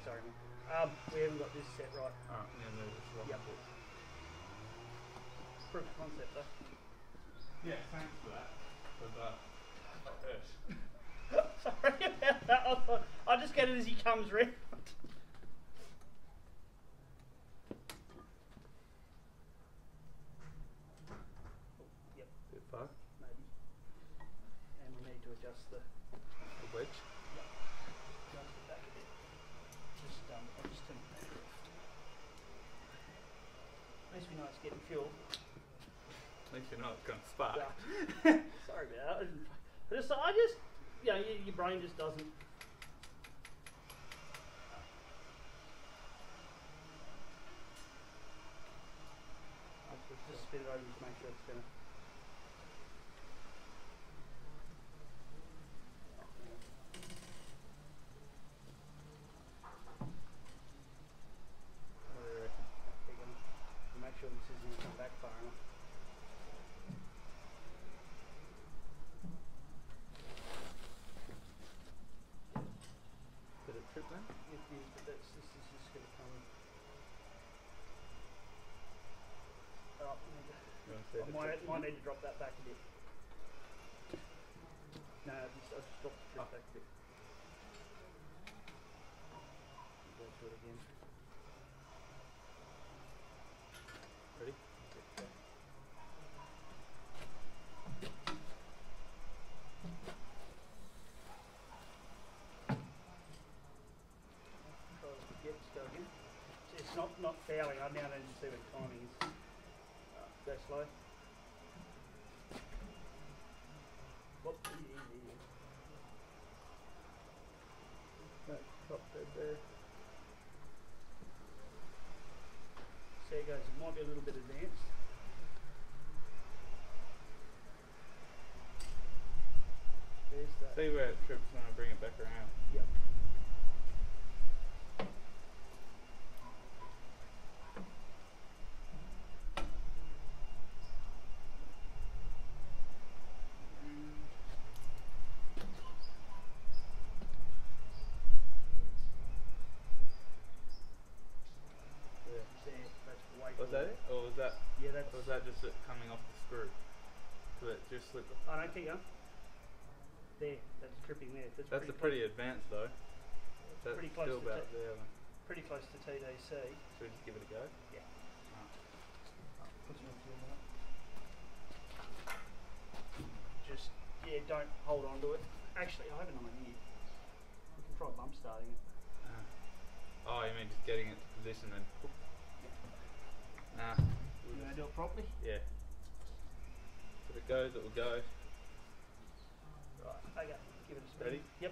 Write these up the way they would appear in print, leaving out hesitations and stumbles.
sorry, man. We haven't got this set right. Alright, I'm gonna move this one. Yep. Proof of concept though. Yeah, thanks for that. But that hurt. Sorry about that. I'll just get it as he comes round. Yep, Bit far. maybe. And we need to adjust the wedge. Yep. Adjust it back a bit. I'll just turn it back off. At least we know it's getting fuel. At least you know it's going to spark. Yeah. Sorry about that. I just, you know, your brain just doesn't. Just spin it over to make sure it's going to. What do you reckon? Make sure this isn't going to come back far enough. Did it trip then? It is, but this is just going to come. Oh, I might need to drop that back a bit. No, I'll just drop the trip back a bit. Go through it again. Ready? Yeah. It's not fouling. I now need to see what the timing is. Go slow. Whoop, easy. That top dead there. See how it goes. It might be a little bit advanced. There's that. See where it trips when I bring it back around. Yep. Was that it? Or was that, yeah, that's, or was that just it coming off the screw? Did it just slip? I don't think there, that's tripping there. That's pretty advanced though. That's pretty close still to about there. pretty close to TDC. Should we just give it a go? Yeah. Oh. Put some fuel on it. Just, yeah, don't hold on to it. Actually, I have an idea. We can try bump starting it. Oh, you mean just getting it to position and... Nah. You want to do it properly? Yeah. If it goes, it will go. Right, okay, give it a spin. Ready? Yep.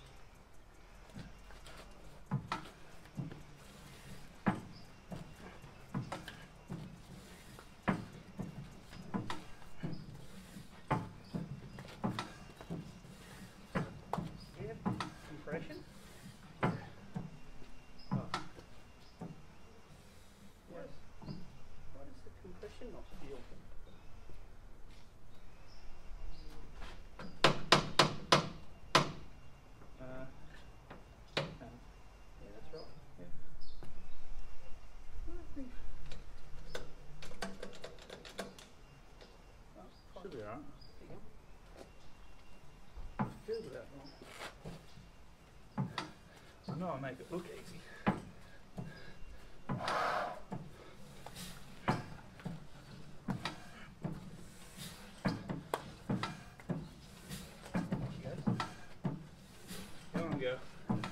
Yeah, compression. Oh. Yes. Why does the compression not feel? Yeah, that's right. Yeah. I think. Should be alright. Feels about wrong. I know I make it look easy. Come on, girl.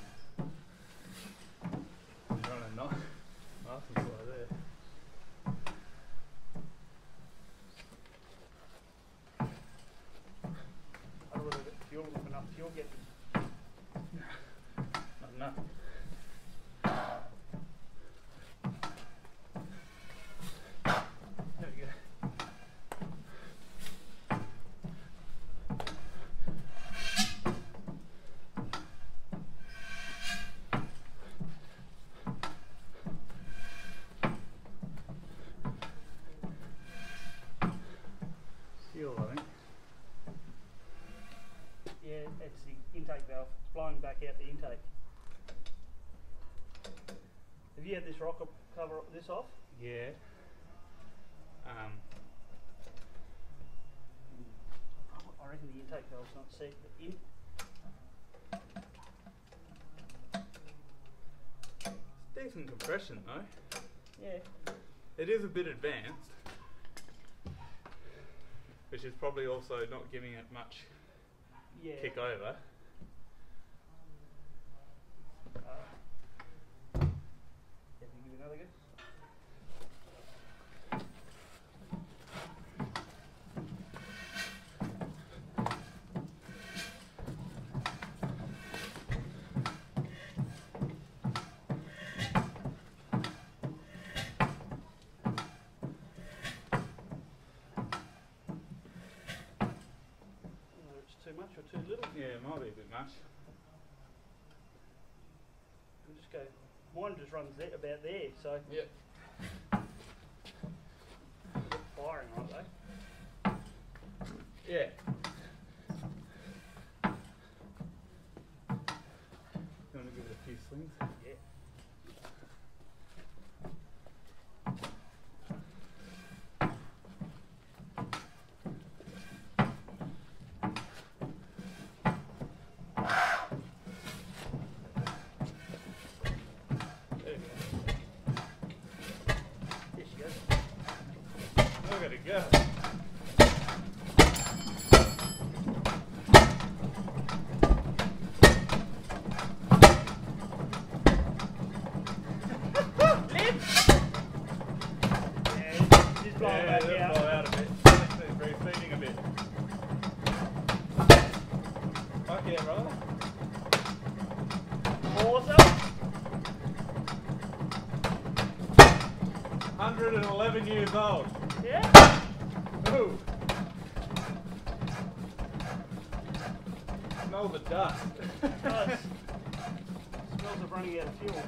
You're on a nice and slow there. I don't know if fuel enough fuel getting. Not enough. There we go. Fuel, I think. Yeah, it's the intake valve. It's blowing back out the intake. get this rocker cover this off? Yeah. I reckon the intake valve's not set in. It's decent compression though. Yeah. It is a bit advanced, which is probably also not giving it much kick over. Give me another go. Too much or too little? Yeah, it might be a bit much. We'll just go. Mine just runs there, about there, so. Yep. Firing right though. Yeah. You want to give it a few swings? Yeah. Look at it go. Reseating a bit. Fuck yeah, brother. Awesome. 111 years old. Yeah. Ooh. Smell the dust. It does. Smells of running out of fuel.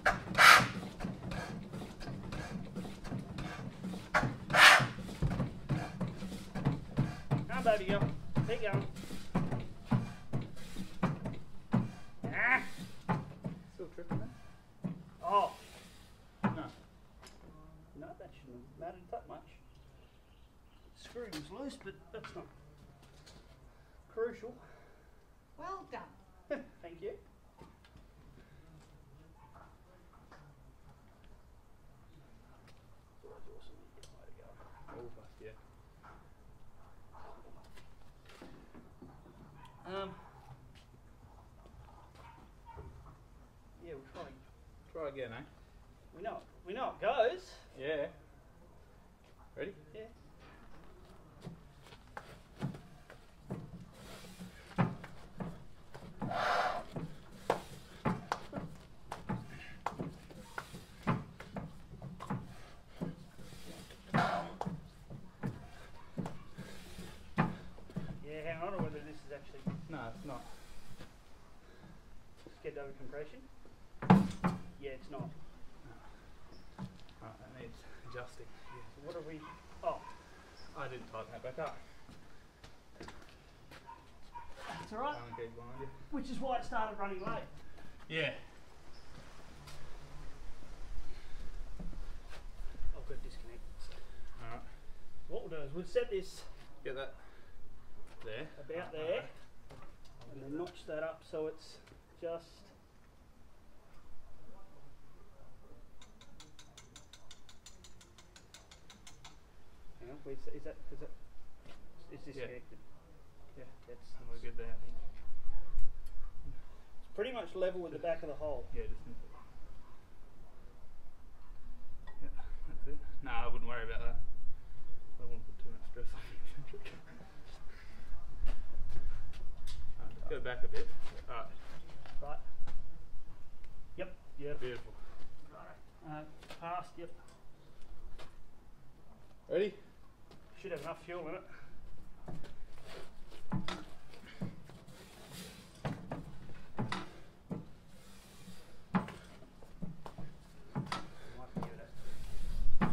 Come on, baby, go. Keep going. Ah. Still tripping there? Oh. No. No, that shouldn't have mattered that much. Screw was loose, but that's not crucial. Well done. Thank you. Oh, fuck yeah. Yeah, we'll try. Try again, eh? We know it goes. Yeah. Ready? Yeah. Yeah, hang on, or whether this is actually No, it's not. sked over compression. Yeah, it's not. Right, that needs adjusting. So what are we? Oh, I didn't tighten that back up. that's all right. I'll keep behind you. Which is why it started running late. Yeah. I've got disconnected. So Alright. what we'll do is we'll set this Get that there. about there, and then notch that up so it's just. Hang on, is that it's disconnected? Yeah. That's And we're good there, I think. it's pretty much level with the back of the hole. Yeah, just nip it. Yeah, that's it. No, I wouldn't worry about that. I don't want to put too much stress on the eccentric. Alright, let's go back a bit. Alright, Right. Yep. Yep. beautiful. Right. Past. Yep. Ready? Should have enough fuel in it. Might give it a-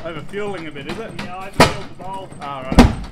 Over fueling a bit, is it? Yeah, I filled the bowl. Oh, right.